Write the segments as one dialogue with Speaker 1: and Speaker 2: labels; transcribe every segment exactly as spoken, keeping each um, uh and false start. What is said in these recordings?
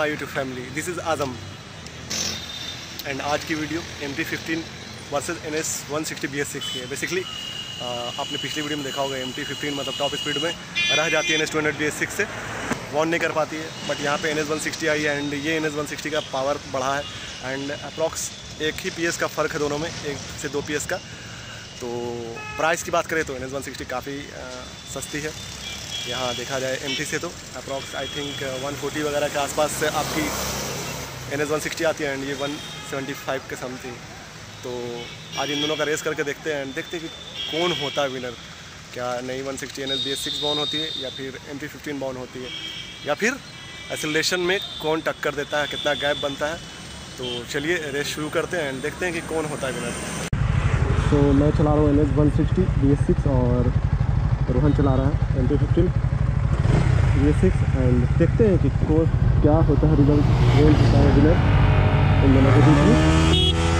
Speaker 1: My YouTube family, this is Azam and आज की video M T fifteen versus N S one sixty B S six की है। Basically आपने पिछली video में देखा होगा एम टी फिफ्टीन मतलब टॉप स्पीड में रह जाती है N S two hundred B S six से, वॉन नहीं कर पाती है। बट यहाँ पे एन एस वन सिक्सटी आई है एंड ये एन एस वन सिक्सटी का पावर बढ़ा है एंड अप्रॉक्स एक ही पी एस का फ़र्क है दोनों में, एक से दो पी एस का। तो प्राइस की बात करें तो एन एस वन सिक्सटी काफ़ी सस्ती है यहाँ देखा जाए एम टी से, तो approx I think one forty वगैरह के आसपास से आपकी एन एस वन सिक्सटी आती है एंड ये वन सेवेंटी फाइव के समथिंग। तो आज इन दोनों का रेस करके देखते हैं एंड देखते हैं कि कौन होता है विनर। क्या नई one sixty N S B S six बाउन होती है या फिर एम टी फिफ्टीन बाउन होती है, या फिर एक्सेलरेशन में कौन टक्कर देता है, कितना गैप बनता है। तो चलिए रेस शुरू करते हैं एंड देखते हैं कि कौन होता है विनर।
Speaker 2: तो मैं चला रहा हूँ N S one sixty B S six और रोहन चला रहा है M T fifteen B S six and देखते हैं कि को क्या होता है रिजल्ट, कौन होता है विनर इन दोनों के बीच में।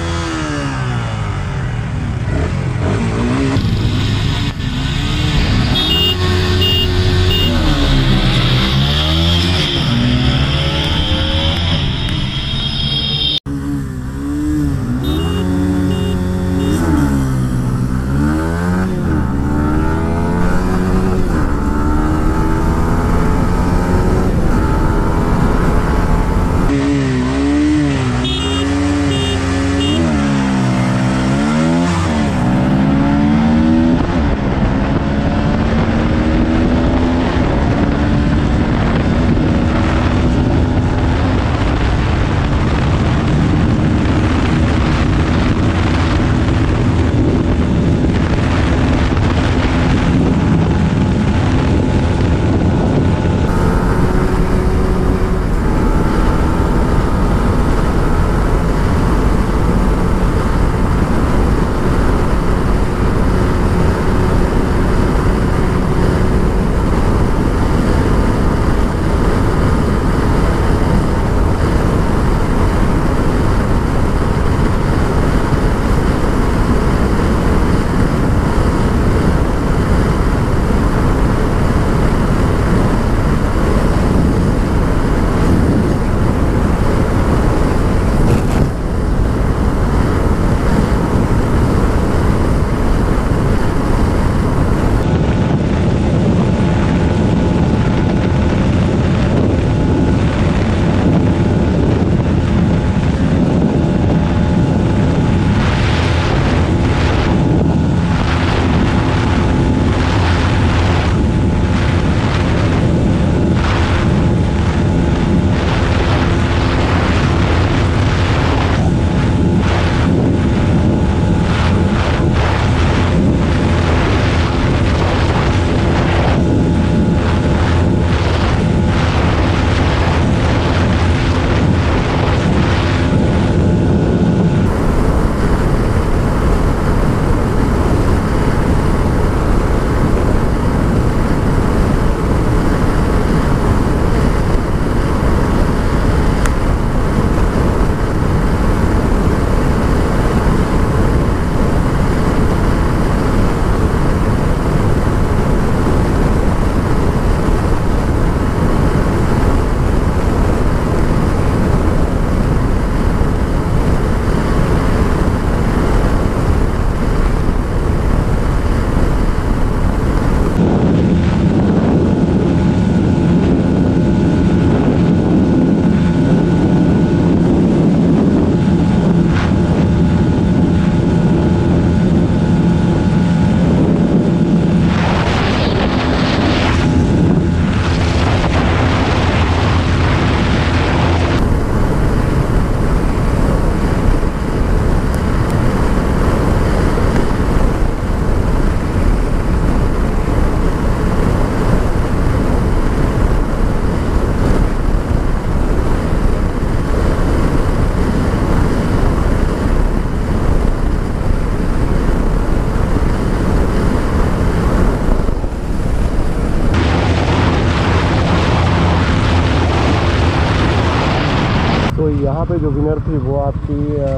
Speaker 2: यहाँ पे जो विनर थी वो आपकी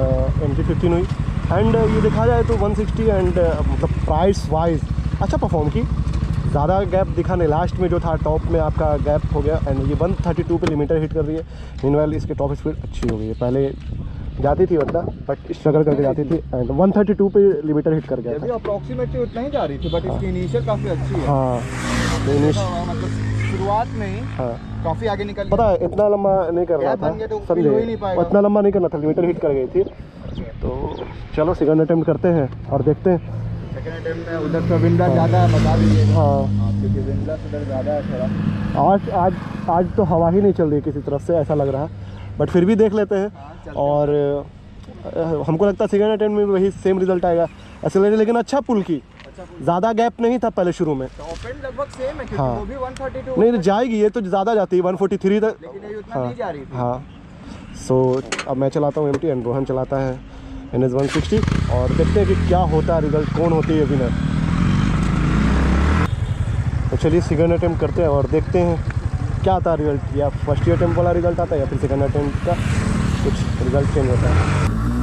Speaker 2: एम टी फिफ्टीन हुई एंड ये देखा जाए तो वन सिक्सटी एंड मतलब प्राइस वाइज अच्छा परफॉर्म की।
Speaker 1: ज़्यादा गैप दिखा नहीं, लास्ट में जो था टॉप में आपका गैप हो गया। एंड ये वन थर्टी टू पे लिमिटर हिट कर रही है। मीनवाइल इसके टॉप स्पीड अच्छी हो गई है, पहले जाती थी उतना बट स्ट्रगल करके जाती थी। एंड वन थर्टी टू पे लिमिटर हिट कर गया था।
Speaker 3: अप्रॉक्सीमेटली उतना ही जा रही थी, बट इसकी इनिशियल काफ़ी अच्छी है।
Speaker 1: हाँ तो इनिश
Speaker 3: मतलब शुरुआत में ही
Speaker 1: हाँ
Speaker 3: काफ़ी आगे निकल
Speaker 1: पता है इतना लंबा नहीं करना
Speaker 3: गैप
Speaker 1: था,
Speaker 3: बन गया तो
Speaker 1: समझे,
Speaker 3: हो ही नहीं पाएगा।
Speaker 1: इतना लंबा नहीं करना था, लिमिटर हिट कर गई थी। तो चलो सेकंड अटेम्प्ट करते हैं और देखते हैं।
Speaker 3: सेकंड अटेम्प्ट में उधर से विंडा ज़्यादा है, बता दीजिए।
Speaker 1: हाँ
Speaker 3: क्योंकि विंडा उधर ज़्यादा है थोड़ा।
Speaker 1: आज आज आज तो हवा ही नहीं चल रही किसी तरफ से, ऐसा लग रहा है, बट फिर भी देख लेते हैं। और अ, हमको लगता है सेकंड अटेम्प्ट में भी वही सेम रिजल्ट आएगा ऐसे, लेकिन अच्छा पुल की, ज़्यादा गैप नहीं था पहले शुरू में।
Speaker 3: टॉप एंड लगभग सेम है, क्योंकि
Speaker 1: हाँ।
Speaker 3: वो भी वन थर्टी टू
Speaker 1: नहीं जाएगी, ये तो ज़्यादा जाती है वन फोर्टी थ्री तक।
Speaker 3: लेकिन ये उतना
Speaker 1: हाँ
Speaker 3: नहीं जा रही थी।
Speaker 1: हाँ सो अब मैं चलाता हूँ एम टी एंड रोहन चलाता है एन एस वन सिक्सटी, और देखते हैं कि क्या होता है रिजल्ट, कौन होती है विनर। तो चलिए सेकंड अटेम्प्ट करते हैं और देखते हैं क्या आता है रिजल्ट, या फर्स्ट अटेम्प्ट वाला रिजल्ट आता है या फिर सेकंड अटेम्प्ट का कुछ रिजल्ट चेंज होता है।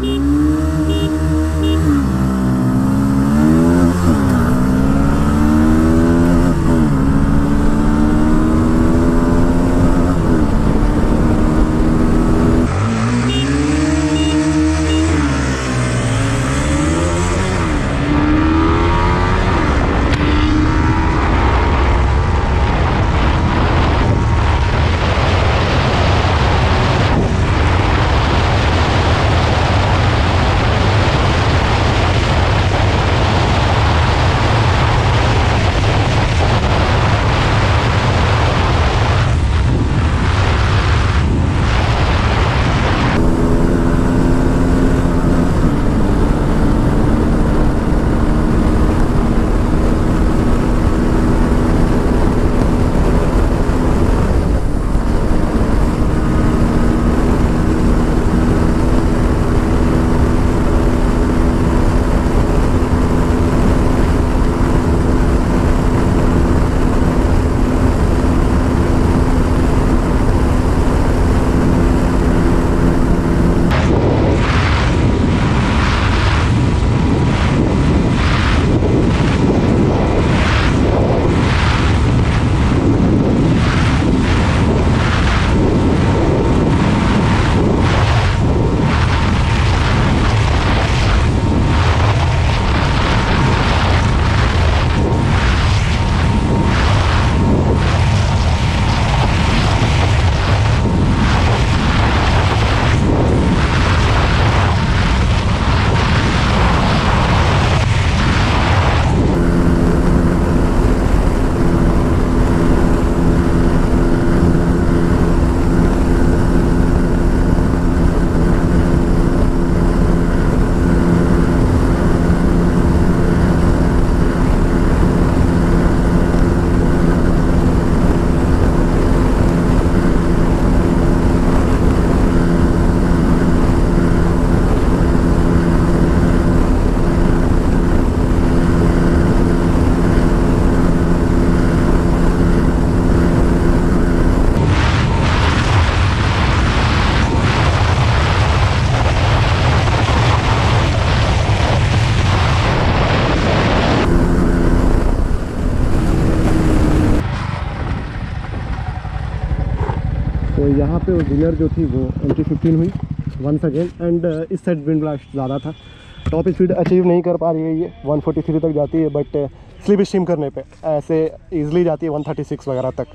Speaker 1: तो यहाँ पे विनर जो थी वो एम टी फिफ्टीन हुई वंस अगेन। एंड इस साइड विंड ब्लास्ट ज़्यादा था, टॉप स्पीड अचीव नहीं कर पा रही है ये, वन फोर्टी थ्री तक जाती है, बट स्लिप स्टीम करने पे ऐसे इजीली जाती है वन थर्टी सिक्स वगैरह तक।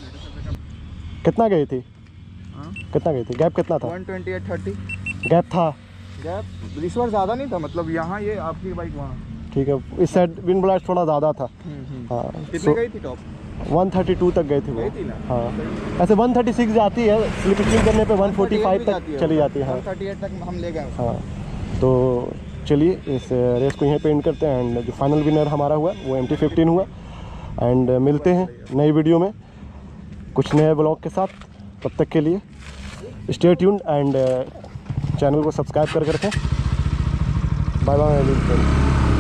Speaker 1: कितना गई थी?
Speaker 3: हाँ?
Speaker 1: कितना गई थी? गैप कितना था?
Speaker 3: One twenty eight thirty
Speaker 1: gap था?
Speaker 3: गैप इस बार ज़्यादा नहीं था, मतलब यहाँ ये आपकी बाइक वहाँ।
Speaker 1: ठीक है, इस साइड विंड ब्लास्ट थोड़ा ज़्यादा था। हाँ
Speaker 3: कितने गई थी टॉप?
Speaker 1: वन थर्टी टू तक गई थी वो।
Speaker 3: गई थी ना?
Speaker 1: हाँ ऐसे वन थर्टी सिक्स जाती है, स्लिप स्टीम करने पे वन फोर्टी फाइव तक चली जाती है। हाँ
Speaker 3: वन थर्टी एट तक हम ले गए।
Speaker 1: हाँ तो चलिए इस रेस को यहीं पे एंड करते हैं। एंड जो फाइनल विनर हमारा हुआ वो एम टी फिफ्टीन हुआ। एंड मिलते हैं नई वीडियो में कुछ नए ब्लॉग के साथ, तब तक के लिए स्टे ट्यून्ड एंड चैनल को सब्सक्राइब करके रखें। Bye bye.